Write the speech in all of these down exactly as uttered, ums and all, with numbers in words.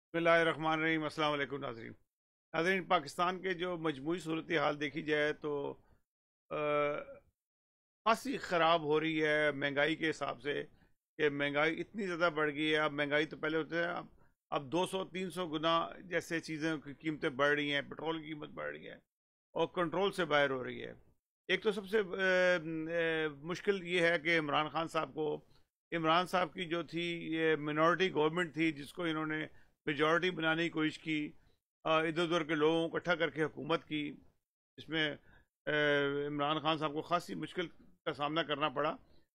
بسم اللہ الرحمن الرحیم۔ السلام علیکم ناظرین ناظرین پاکستان کے جو مجموعی صورتحال دیکھی جائے تو خاصی خراب ہو رہی ہے مہنگائی کے حساب سے کہ مہنگائی اتنی زیادہ بڑھ گئی ہے۔ اب مہنگائی تو پہلے ہوتے ہیں، اب اب دو سو تین سو گنا جیسے چیزیں کی قیمتیں بڑھ رہی ہیں، پٹرول کی قیمت بڑھ رہی ہے اور کنٹرول سے باہر ہو رہی ہے۔ ایک تو سب سے مشکل یہ ہے کہ عمران خان صاحب کو عمران صاحب کی جو تھی یہ منورٹی گورنمنٹ تھی، جس کو انہوں نے میجورٹی بنانے کی کوشش کی، ادھر ادھر کے لوگوں کو اکٹھا کر کے حکومت کی، اس میں عمران خان صاحب کو خاصی مشکل کا سامنا کرنا پڑا۔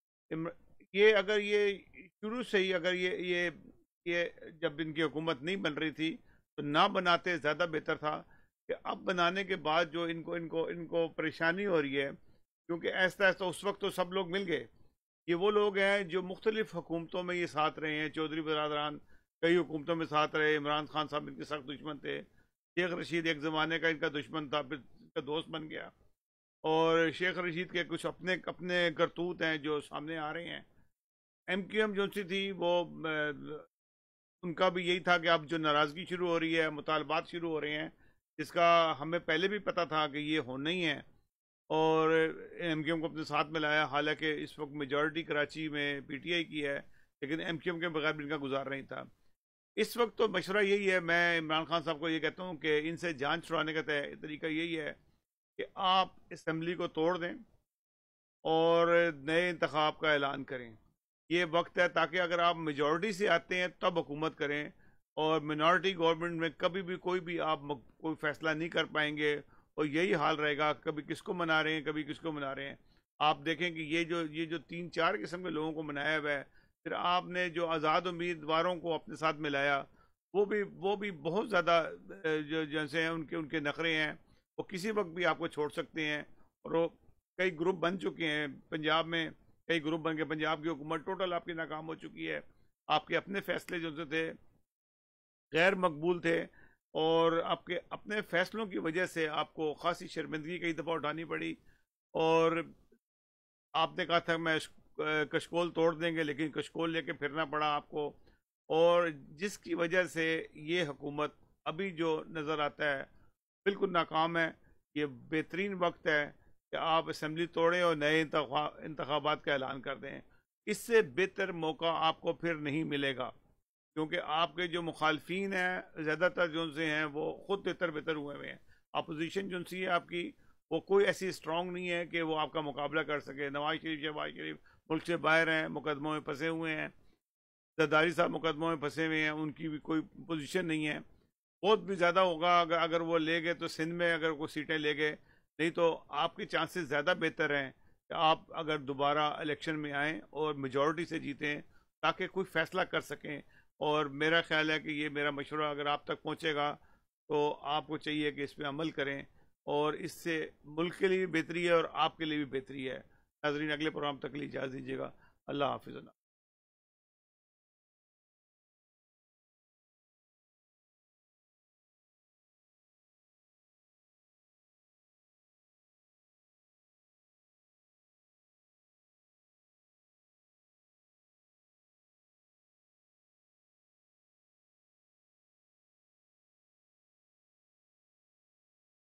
یہ اگر یہ شروع سے ہی اگر یہ یہ یہ جب ان کی حکومت نہیں بن رہی تھی تو نہ بناتے زیادہ بہتر تھا، کہ اب بنانے کے بعد جو ان کو ان کو ان کو پریشانی ہو رہی ہے، کیونکہ ایسا ایسا اس وقت تو سب لوگ مل گئے۔ یہ وہ لوگ ہیں جو مختلف حکومتوں میں یہ ساتھ رہے ہیں، چودھری برادران کئی حکومتوں میں ساتھ رہے، عمران خان صاحب ان کے سخت دشمن تھے، شیخ رشید ایک زمانے کا ان کا دشمن تھا، پھر ان کا دوست بن گیا، اور شیخ رشید کے کچھ اپنے اپنے کرتوت ہیں جو سامنے آ رہے ہیں۔ ایم کیو ایم جو سی تھی وہ ان کا بھی یہی تھا کہ اب جو ناراضگی شروع ہو رہی ہے، مطالبات شروع ہو رہے ہیں، جس کا ہمیں پہلے بھی پتہ تھا کہ یہ ہونا ہی ہے، اور ایم کیو ایم کو اپنے ساتھ ملایا۔ حالانکہ اس وقت میجورٹی کراچی میں پی ٹی آئی کی ہے، لیکن ایم کیو ایم کے بغیر بھی ان کا گزار نہیں تھا۔ اس وقت تو مشورہ یہی ہے، میں عمران خان صاحب کو یہ کہتا ہوں کہ ان سے جان چھڑانے کا طریقہ یہی ہے کہ آپ اسمبلی کو توڑ دیں اور نئے انتخاب کا اعلان کریں۔ یہ وقت ہے، تاکہ اگر آپ میجورٹی سے آتے ہیں تب حکومت کریں، اور منورٹی گورنمنٹ میں کبھی بھی کوئی بھی آپ کوئی فیصلہ نہیں کر پائیں گے، اور یہی حال رہے گا، کبھی کس کو منا رہے ہیں کبھی کس کو منا رہے ہیں۔ آپ دیکھیں کہ یہ جو یہ جو تین چار قسم کے لوگوں کو منایا ہوا ہے، پھر آپ نے جو آزاد امیدواروں کو اپنے ساتھ ملایا، وہ بھی وہ بھی بہت زیادہ جو جیسے ہیں ان کے ان کے نخرے ہیں، وہ کسی وقت بھی آپ کو چھوڑ سکتے ہیں، اور وہ کئی گروپ بن چکے ہیں پنجاب میں، کئی گروپ بن کے پنجاب کی حکومت ٹوٹل آپ کی ناکام ہو چکی ہے۔ آپ کے اپنے فیصلے جو سے تھے غیر مقبول تھے، اور آپ کے اپنے فیصلوں کی وجہ سے آپ کو خاصی شرمندگی کئی دفعہ اٹھانی پڑی، اور آپ نے کہا تھا میں کشکول توڑ دیں گے، لیکن کشکول لے کے پھرنا پڑا آپ کو، اور جس کی وجہ سے یہ حکومت ابھی جو نظر آتا ہے بالکل ناکام ہے۔ یہ بہترین وقت ہے کہ آپ اسمبلی توڑیں اور نئے انتخابات کا اعلان کر دیں۔ اس سے بہتر موقع آپ کو پھر نہیں ملے گا، کیونکہ آپ کے جو مخالفین ہیں زیادہ تر جو سے ہیں وہ خود بہتر بہتر ہوئے ہوئے ہیں۔ اپوزیشن جو سی ہے آپ کی، وہ کوئی ایسی اسٹرانگ نہیں ہے کہ وہ آپ کا مقابلہ کر سکے۔ نواز شریف شہباز شریف ملک سے باہر ہیں، مقدموں میں پھنسے ہوئے ہیں، زرداری صاحب مقدموں میں پھنسے ہوئے ہیں، ان کی بھی کوئی پوزیشن نہیں ہے۔ بہت بھی زیادہ ہوگا اگر اگر وہ لے گئے تو سندھ میں اگر کوئی سیٹیں لے گئے، نہیں تو آپ کے چانسز زیادہ بہتر ہیں کہ آپ اگر دوبارہ الیکشن میں آئیں اور میجورٹی سے جیتیں، تاکہ کوئی فیصلہ کر سکیں۔ اور میرا خیال ہے کہ یہ میرا مشورہ اگر آپ تک پہنچے گا تو آپ کو چاہیے کہ اس پہ عمل کریں، اور اس سے ملک کے لیے بھی بہتری ہے اور آپ کے لیے بھی بہتری ہے۔ ناظرین، اگلے پروگرام تک کے لیے اجازت دیجیے گا۔ اللہ حافظ۔